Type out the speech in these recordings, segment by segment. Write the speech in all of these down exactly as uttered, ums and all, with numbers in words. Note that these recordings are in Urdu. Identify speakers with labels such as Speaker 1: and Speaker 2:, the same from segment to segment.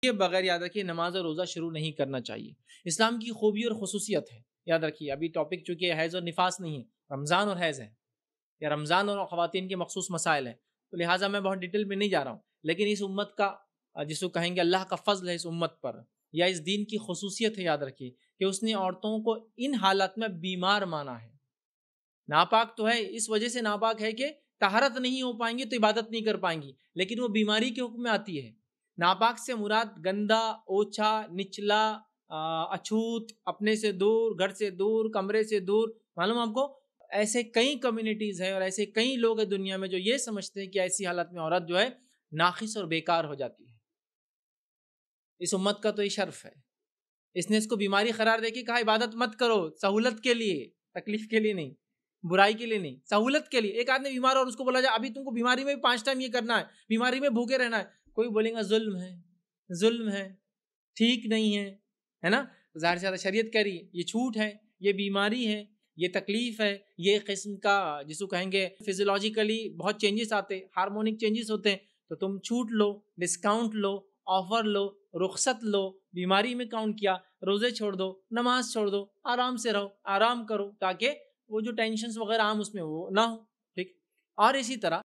Speaker 1: کے بغیر یاد رکھیے نماز اور روزہ شروع نہیں کرنا چاہیے. اسلام کی خوبی اور خصوصیت ہے. یاد رکھیے ابھی ٹاپک چونکہ حیض اور نفاس نہیں ہے، رمضان اور حیض ہے، یا رمضان اور خواتین کے مخصوص مسائل ہیں، تو لہٰذا میں بہت ڈیٹیل میں نہیں جا رہا ہوں. لیکن اس امت کا جس کو کہیں گے اللہ کا فضل ہے اس امت پر، یا اس دین کی خصوصیت ہے، یاد رکھیے کہ اس نے عورتوں کو ان حالات میں بیمار مانا ہے. ناپاک تو ہے، اس وجہ سے ناپاک ہے کہ طہارت نہیں ہو پائیں گی تو عبادت نہیں کر پائیں گی، لیکن وہ بیماری کے حکم میں آتی ہے. ناپاک سے مراد گندا، اوچھا، نچلا، اچھوت، اپنے سے دور، گھر سے دور، کمرے سے دور. معلوم آپ کو ایسے کئی کمیونٹیز ہیں اور ایسے کئی لوگ ہیں دنیا میں جو یہ سمجھتے ہیں کہ ایسی حالت میں عورت جو ہے ناقص اور بیکار ہو جاتی ہے. اس امت کا تو یہ شرف ہے، اس نے اس کو بیماری قرار دے کے کہا عبادت مت کرو، سہولت کے لیے، تکلیف کے لیے نہیں، برائی کے لیے نہیں، سہولت کے لیے. ایک آدمی بیمار اور اس کو بولا جائے ابھی تم کو بیماری میں پانچ ٹائم یہ کرنا ہے، بیماری میں بھوکے رہنا ہے، کوئی بولے گا ظلم ہے، ظلم ہے، ٹھیک نہیں ہے، ہے نا. ظاہر سے زیادہ شریعت کہہ رہی ہے یہ چھوٹ ہے، یہ بیماری ہے، یہ تکلیف ہے، یہ قسم کا جس کو کہیں گے فزیولوجیکلی بہت چینجز آتے، ہارمونک چینجز ہوتے ہیں، تو تم چھوٹ لو، ڈسکاؤنٹ لو، آفر لو، رخصت لو. بیماری میں کاؤنٹ کیا، روزے چھوڑ دو، نماز چھوڑ دو، آرام سے رہو، آرام کرو، تاکہ وہ جو ٹینشنز وغیرہ عام اس میں وہ نہ ہو. ٹھیک. اور اسی طرح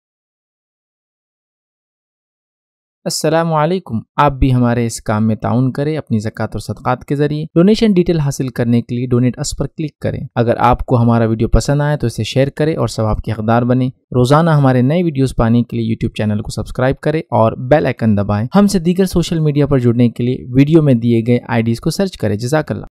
Speaker 2: السلام علیکم. آپ بھی ہمارے اس کام میں تعاون کریں اپنی زکوٰۃ اور صدقات کے ذریعے. ڈونیشن ڈیٹیل حاصل کرنے کے لیے ڈونیٹ اس پر کلک کریں. اگر آپ کو ہمارا ویڈیو پسند آئے تو اسے شیئر کریں اور ثواب کے حقدار بنیں. روزانہ ہمارے نئے ویڈیوز پانے کے لیے یوٹیوب چینل کو سبسکرائب کریں اور بیل آئیکن دبائیں. ہم سے دیگر سوشل میڈیا پر جڑنے کے لیے ویڈیو میں دیے گئے آئی ڈیز کو سرچ کریں. جزاک اللہ.